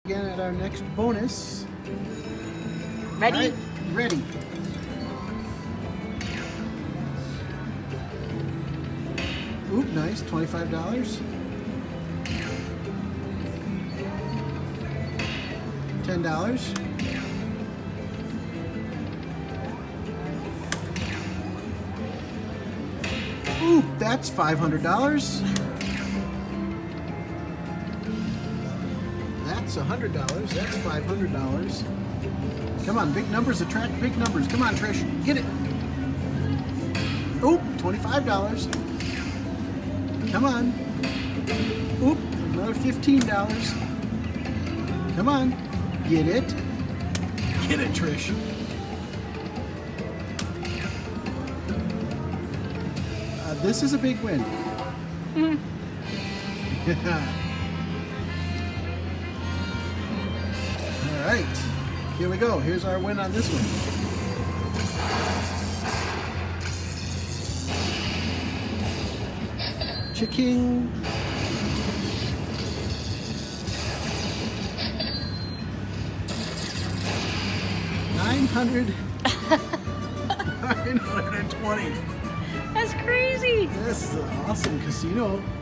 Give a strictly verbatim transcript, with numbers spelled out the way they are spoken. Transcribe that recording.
Again at our next bonus. Ready? Right, ready. Oop, nice, twenty-five dollars. ten dollars. Ooh, that's five hundred dollars. That's one hundred dollars. That's five hundred dollars. Come on, big numbers attract big numbers. Come on, Trish, get it. Oop, twenty-five dollars. Come on. Oop, another fifteen dollars. Come on, get it. Get it, Trish. Uh, this is a big win. Mm. All right, here we go. Here's our win on this one. Chicken. Nine hundred. Nine hundred and twenty. That's crazy. This is an awesome casino.